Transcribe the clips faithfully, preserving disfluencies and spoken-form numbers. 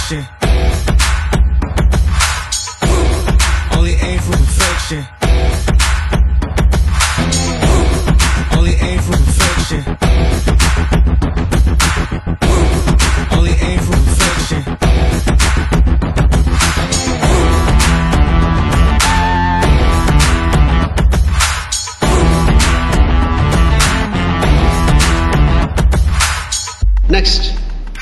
perfection. Only aim for perfection. Only aim for perfection. Only aim for perfection. Next.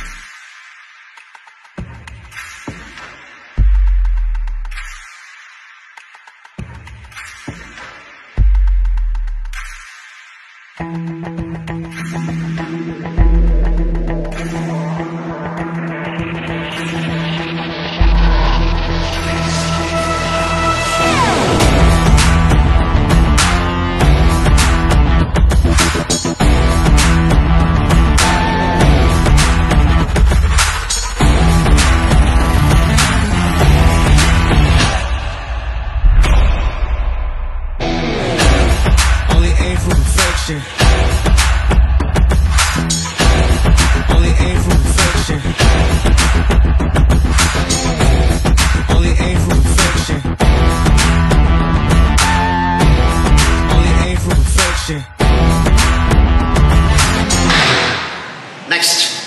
Only aim for perfection. Only aim for perfection. Only aim for perfection. Only aim for perfection. Next.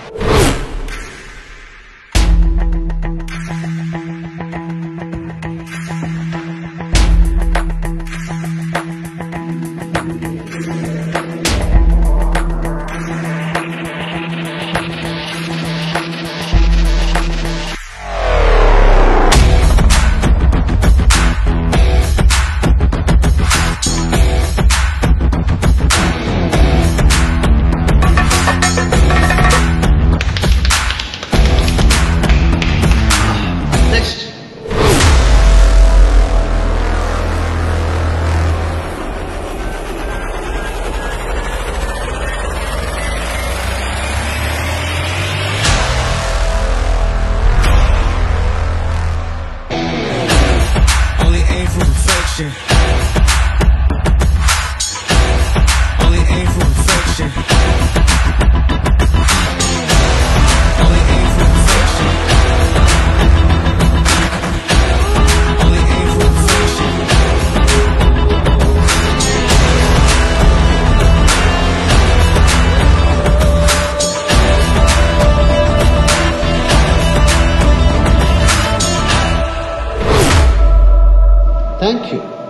Only aim for perfection. Only aim for perfection. Only aim for perfection. Thank you.